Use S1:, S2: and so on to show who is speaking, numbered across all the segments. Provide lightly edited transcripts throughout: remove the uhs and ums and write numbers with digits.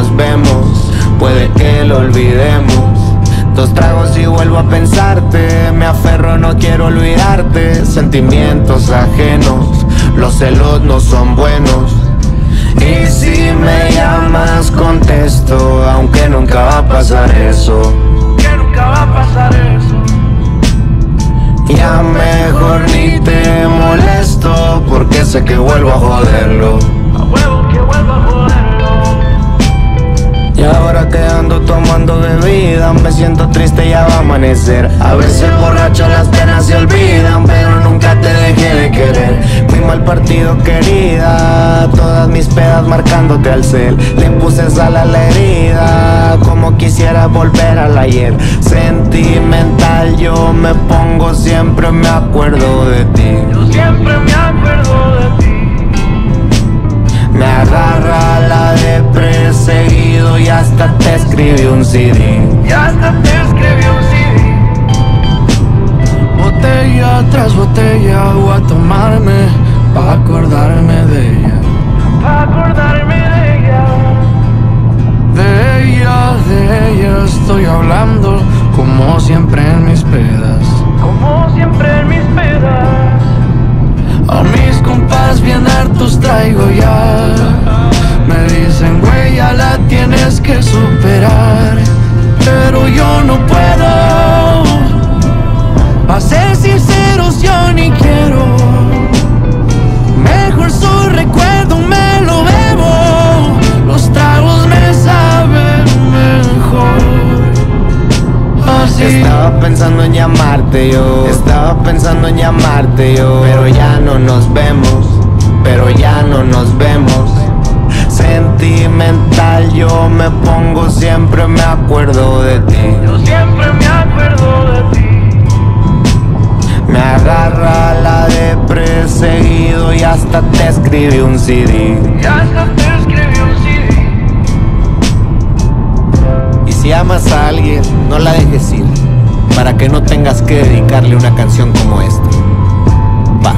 S1: nos vemos, puede que lo olvidemos. 2 tragos y vuelvo a pensarte, me aferro, no quiero olvidarte. Sentimientos ajenos, los celos no son buenos. Y si me llamas contesto, aunque nunca va a pasar eso.
S2: Que nunca va a pasar eso.
S1: Ya mejor ni te molesto, porque sé que vuelvo a joderlo.
S2: A huevo que vuelvo a joderlo.
S1: Y ahora que ando tomando bebida, me siento triste, ya va a amanecer. A veces borracho las penas se olvidan, pero nunca te dejé de querer. Muy mal partido, querida, todas mis pedas marcándote al cel. Le puse sal a la herida, como quisiera volver al ayer. Sentimental yo me pongo, siempre me acuerdo de ti.
S2: Yo siempre me acuerdo de ti.
S1: Me agarra la de perseguido y hasta te escribí un CD.
S2: Y hasta te escribí un CD.
S3: Botella tras botella voy a tomarme pa' acordarme de ella.
S2: Pa' acordarme de ella.
S3: De ella estoy hablando como siempre en mis pedas.
S2: Como siempre en mis pedas.
S3: A mis compas bien hartos traigo ya. Me dicen, güey, ya la tienes que superar. Pero yo no puedo. Pa' ser sinceros yo ni quiero. Mejor su recuerdo me lo bebo. Los tragos me saben mejor. Así.
S1: Estaba pensando en llamarte yo, estaba pensando en llamarte yo. Pero ya no nos vemos, pero ya no nos vemos. Sentimental yo me pongo, siempre me acuerdo de ti.
S2: Yo siempre me acuerdo de ti.
S1: Me agarra la de perseguido y hasta te escribí un CD.
S2: Y hasta te escribí un CD.
S1: Y si amas a alguien, no la dejes ir, para que no tengas que dedicarle una canción como esta. Paz.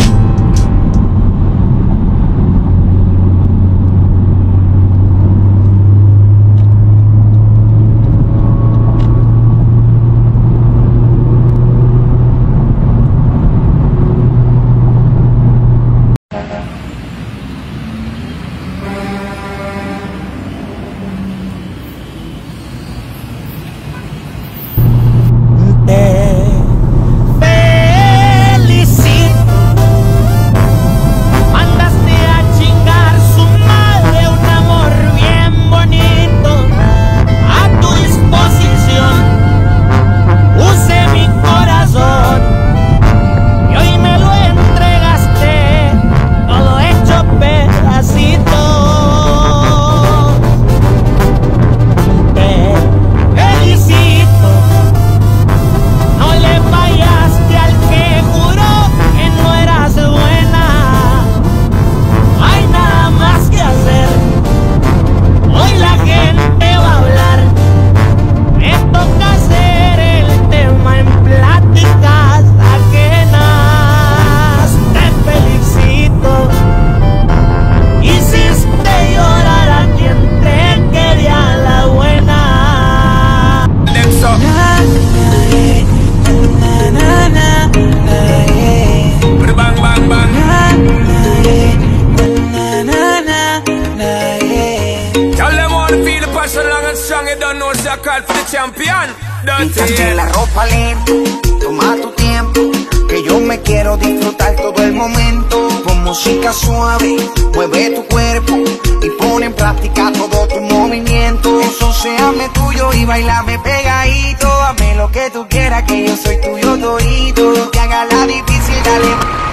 S4: Quítate la ropa lento, toma tu tiempo, que yo me quiero disfrutar todo el momento. Con música suave, mueve tu cuerpo y pon en práctica todo tu movimiento. Eso séame tuyo y bailame pegadito. Hazme lo que tú quieras, que yo soy tuyo todito. No te hagas la difícil, dale.